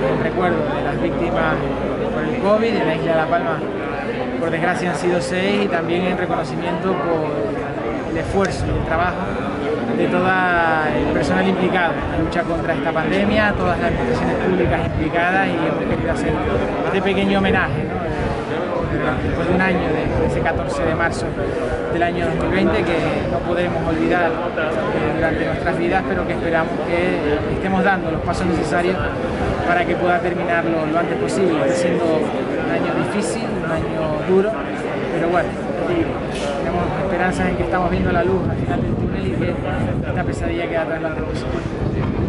en recuerdo de las víctimas por el COVID en la isla de La Palma. Por desgracia han sido 6, y también en reconocimiento por el esfuerzo y el trabajo de todo el personal implicado en la lucha contra esta pandemia, todas las administraciones públicas implicadas, y hemos querido hacer este pequeño homenaje, ¿no? Después de un año, de ese 14 de marzo del año 2020, que no podremos olvidar durante nuestras vidas, pero que esperamos que estemos dando los pasos necesarios para que pueda terminar lo antes posible. Está siendo un año difícil, un año duro, pero bueno, tenemos esperanzas en que estamos viendo la luz al final del túnel y que esta pesadilla quede atrás lo antes posible.